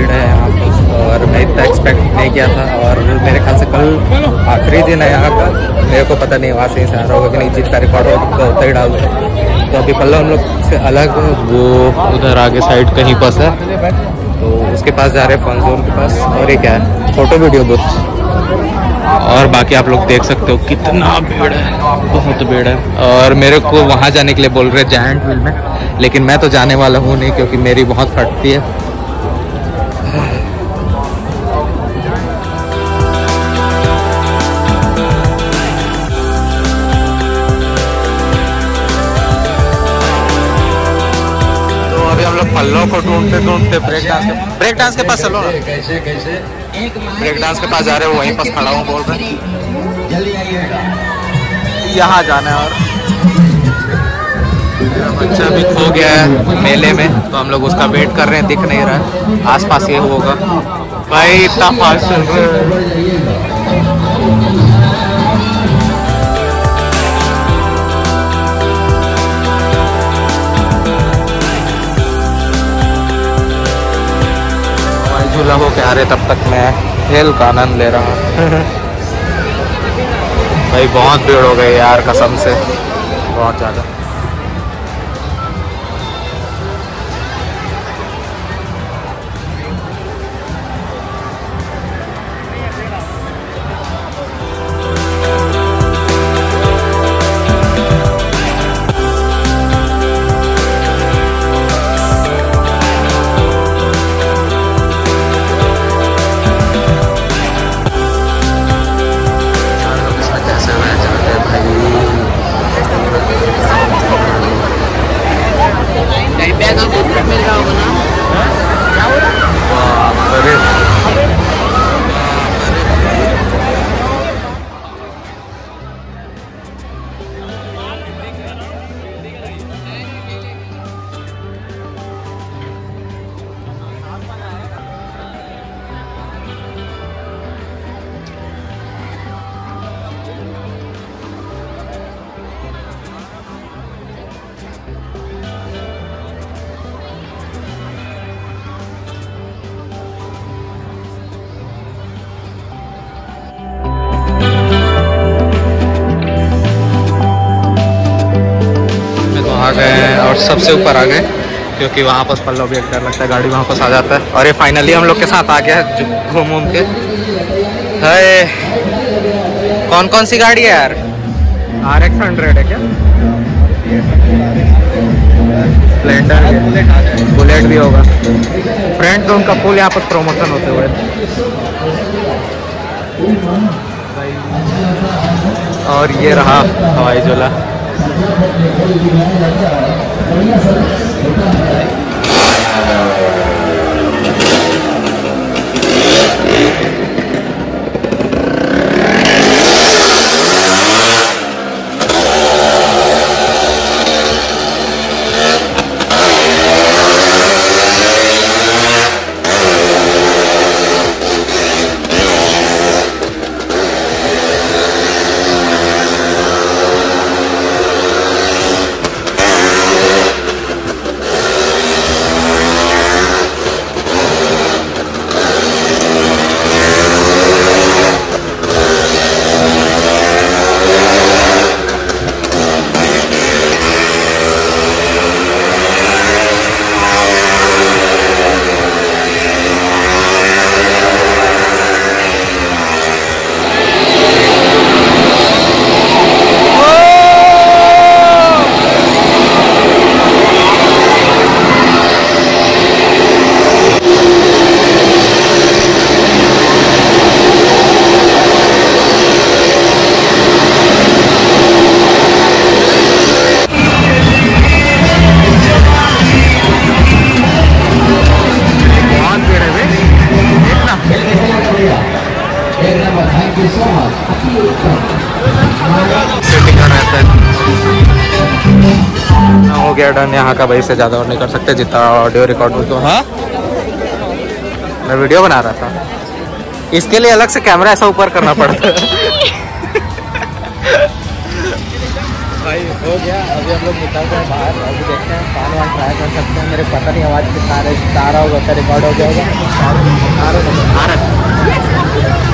भीड़ है यहाँ पर और मैं इतना एक्सपेक्ट नहीं किया था। और मेरे ख्याल से कल आखिरी दिन है यहाँ का, मेरे को पता नहीं वहाँ से आ रहा होगा कि नहीं, जितना रिकॉर्ड होगा तो उतना ही डाल दो। तो अभी पल्लव हम लोग से अलग वो उधर आगे साइड कहीं पास है, तो उसके पास जा रहे हैं, फन जोन के पास। और ये क्या है, फोटो वीडियो बूथ। और बाकी आप लोग देख सकते हो कितना भीड़ है, बहुत भीड़ है। और मेरे को वहाँ जाने के लिए बोल रहे जायंट व्हील में, लेकिन मैं तो जाने वाला हूँ नहीं क्योंकि मेरी बहुत फटती है। तो अभी हम लोग पल्लव को ढूंढते ब्रेक डांस के पास चलो ना। ब्रेक डांस के पास जा रहे हो, वहीं पास खड़ा हूँ, बोल रहे यहाँ जाना है। और मेरा बच्चा भी खो गया है मेले में, तो हम लोग उसका वेट कर रहे हैं, दिख नहीं रहा है, आसपास ये होगा। भाई इतना फास्ट चल रहा है। झूला हो के आ रहे, तब तक मैं खेल का आनंद ले रहा हूँ। भाई बहुत भीड़ हो गई यार, कसम से बहुत ज़्यादा। आ गए और सबसे ऊपर आ गए, क्योंकि वहाँ पर पल्लव भी एक डर लगता है, गाड़ी वहाँ पास आ जाता है। और ये फाइनली हम लोग के साथ आ गया है घूम के। है कौन कौन सी गाड़ी है यार? RX 100 है क्या? स्प्लेंडर, बुलेट भी होगा। फ्रंट जोन का फुल यहाँ पर प्रमोशन होते हुए। और ये रहा हवाई झूला। हो गया डन यहाँ का। भाई से ज़्यादा और नहीं कर सकते, जितना ऑडियो रिकॉर्ड हो। तो हाँ, मैं वीडियो बना रहा था, इसके लिए अलग से कैमरा ऐसा ऊपर करना पड़ता है। भाई हो गया, अभी हम लोग निकल रहे हैं बाहर। अभी देखते हैं पान वान ट्राई कर सकते हैं। मेरे पता नहीं आवाज़ कितना आ रहा होगा, क्या रिकॉर्ड हो गया होगा।